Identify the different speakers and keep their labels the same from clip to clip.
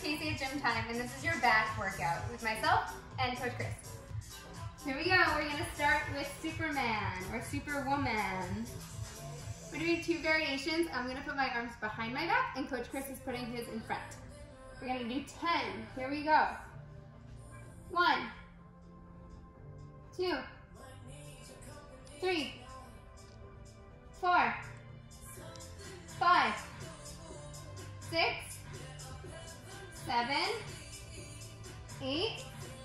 Speaker 1: Casie at Gymtime, and this is your back workout with myself and Coach Chris. Here we go. We're going to start with Superman or Superwoman. We're doing 2 variations. I'm going to put my arms behind my back, and Coach Chris is putting his in front. We're going to do 10. Here we go. 1, 2, 3, 4, 5, 6, 7, 8,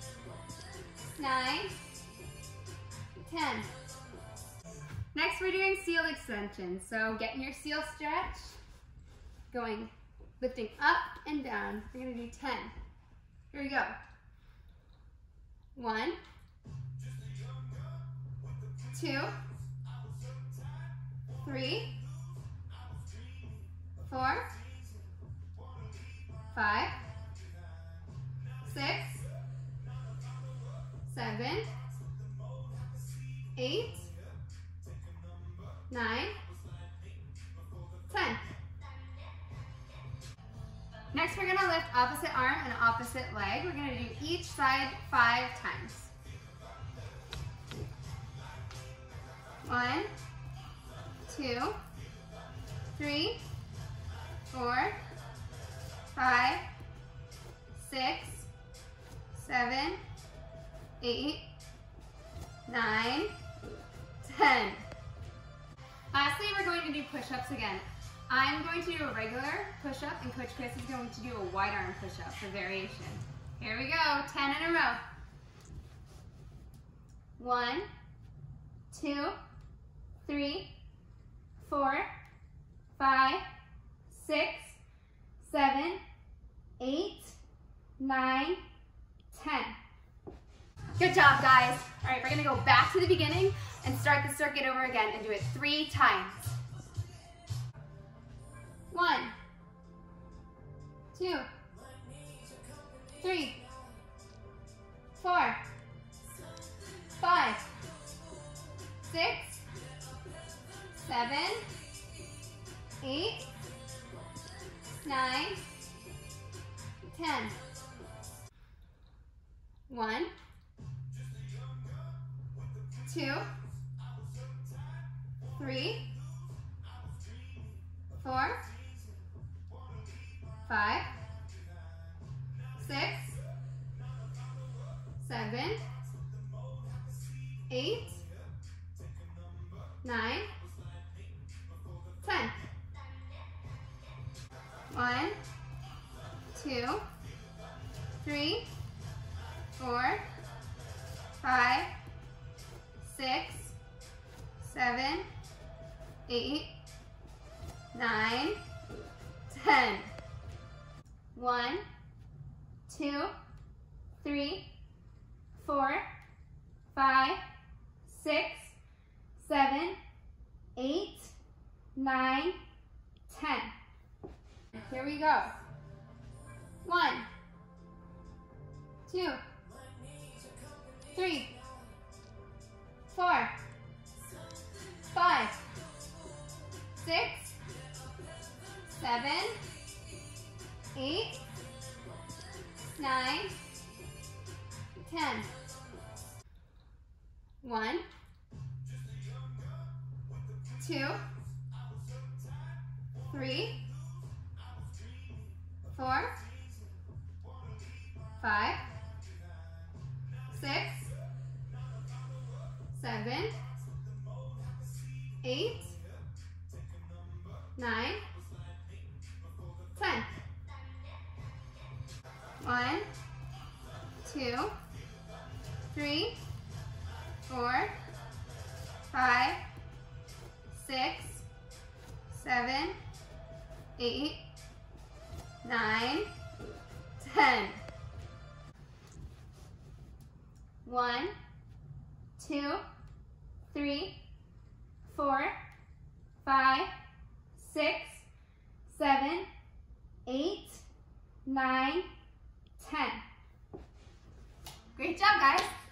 Speaker 1: 9, 10. Next we're doing seal extensions. So getting your seal stretch, lifting up and down. We're gonna do 10. Here we go. 1, 2, 3, 4, 5, 6, 7, 8, 9, 10. Next, we're going to lift opposite arm and opposite leg. We're going to do each side 5 times. 1, 2, 3, 4, 5, 6, 7, 8, 9, 10. Lastly, we're going to do push-ups again. I'm going to do a regular push-up, and Coach Chris is going to do a wide arm push-up for variation. Here we go, 10 in a row. 1, 2, 3, 4, 5, 6, 7, 8, 9, 10. Good job, guys. All right, we're gonna go back to the beginning and start the circuit over again and do it 3 times. 1, 2, 3, 4, 5, 6, 7, 8, 9, 10. 1, 2, 3, 4, 5, 6, 7, 8, 9, 10. 1, 2, 3, 4, 5, 6, 7, 8, 9, 10. 1, 2, 3, 4, 5, 6, 7, 8, 9, 10. Here we go. 1, 2, 3, 4, 5, 6, 7, 8, 9, 10. 1, 2, 3, 4, 5, 6, 7, 8, 9, 10. 1, 2, 3, 4, 5, 6, 7, 8, 9, 10. 1, 2, 3, 4, 5, 6, 7, 8, 9, 10. Great job, guys.